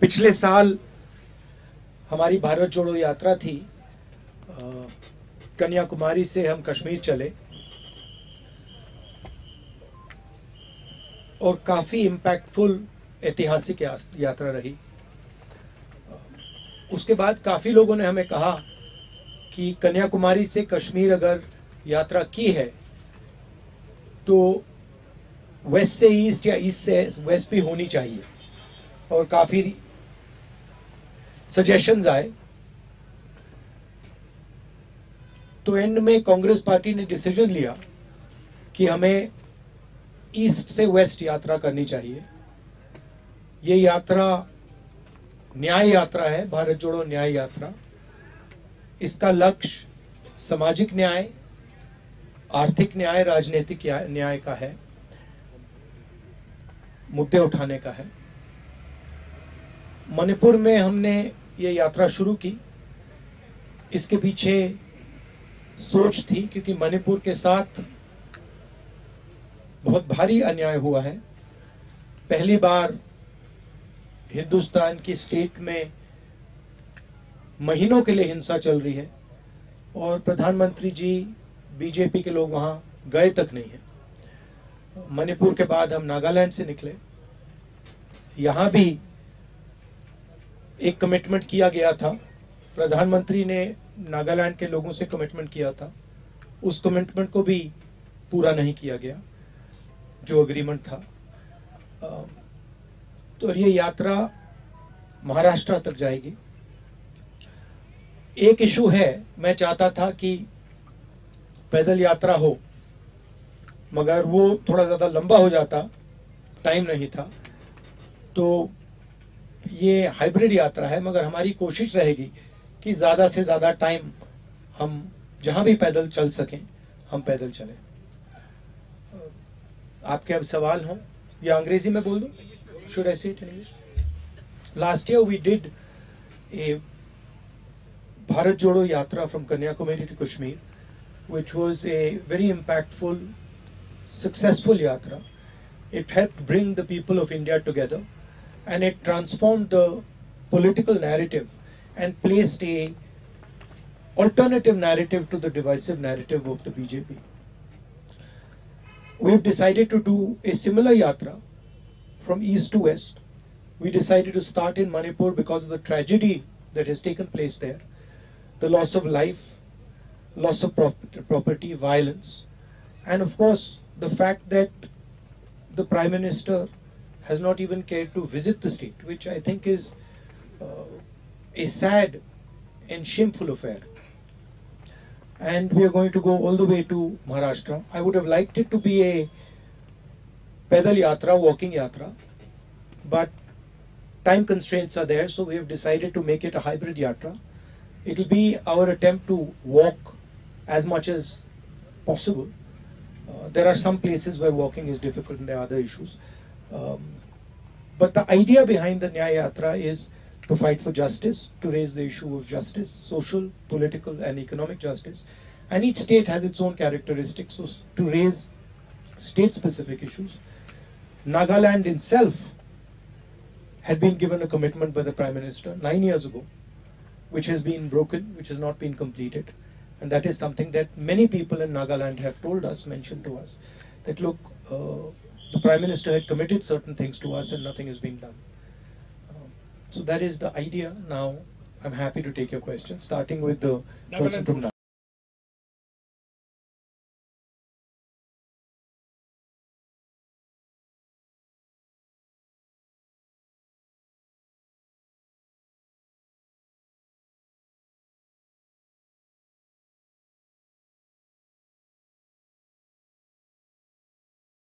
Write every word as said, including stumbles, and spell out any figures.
पिछले साल हमारी भारत जोड़ो यात्रा थी। कन्याकुमारी से हम कश्मीर चले और काफी इम्पैक्टफुल ऐतिहासिक यात्रा रही। उसके बाद काफी लोगों ने हमें कहा कि कन्याकुमारी से कश्मीर अगर यात्रा की है तो वेस्ट से ईस्ट या ईस्ट से वेस्ट भी होनी चाहिए, और काफी सजेशंस आए। तो एंड में कांग्रेस पार्टी ने डिसीजन लिया कि हमें ईस्ट से वेस्ट यात्रा करनी चाहिए। ये यात्रा न्याय यात्रा है, भारत जोड़ो न्याय यात्रा। इसका लक्ष्य सामाजिक न्याय, आर्थिक न्याय, राजनीतिक न्याय का है, मुद्दे उठाने का है। मणिपुर में हमने ये यात्रा शुरू की। इसके पीछे सोच थी क्योंकि मणिपुर के साथ बहुत भारी अन्याय हुआ है। पहली बार हिंदुस्तान की स्टेट में महीनों के लिए हिंसा चल रही है और प्रधानमंत्री जी, बीजेपी के लोग वहां गए तक नहीं है। मणिपुर के बाद हम नागालैंड से निकले। यहां भी एक कमिटमेंट किया गया था, प्रधानमंत्री ने नागालैंड के लोगों से कमिटमेंट किया था। उस कमिटमेंट को भी पूरा नहीं किया गया जो एग्रीमेंट था। तो ये यात्रा महाराष्ट्र तक जाएगी। एक इशू है, मैं चाहता था कि पैदल यात्रा हो, मगर वो थोड़ा ज्यादा लंबा हो जाता, टाइम नहीं था। तो ये हाइब्रिड यात्रा है, मगर हमारी कोशिश रहेगी कि ज्यादा से ज्यादा टाइम हम जहां भी पैदल चल सकें हम पैदल चलें। आपके अब सवाल हो या अंग्रेजी में बोल दूं? Should I say it in English? Last year we did a Bharat Jodo Yatra from Kanyakumari to Kashmir, which was a very impactful, successful yatra. It helped bring the people of India together, and it transformed the political narrative and placed a alternative narrative to the divisive narrative of the B J P. We've decided to do a similar yatra from east to west. We decided to start in Manipur because of the tragedy that has taken place there, the loss of life, loss of property, violence, and of course the fact that the Prime Minister has not even cared to visit the state, which I think is uh, a sad and shameful affair. And we are going to go all the way to Maharashtra. I would have liked it to be a pedal yatra, walking yatra, but time constraints are there, so we have decided to make it a hybrid yatra. It will be our attempt to walk as much as possible. Uh, there are some places where walking is difficult and there are other issues. Um, but the idea behind the Nyaya Yatra is to fight for justice, to raise the issue of justice, social, political and economic justice. And each state has its own characteristics, so to raise state-specific issues. Nagaland itself had been given a commitment by the Prime Minister nine years ago, which has been broken, which has not been completed. And that is something that many people in Nagaland have told us, mentioned to us, that look, uh, the Prime Minister had committed certain things to us and nothing has been done. Um, so that is the idea. Now, I'm happy to take your questions, starting with the person from Nagaland.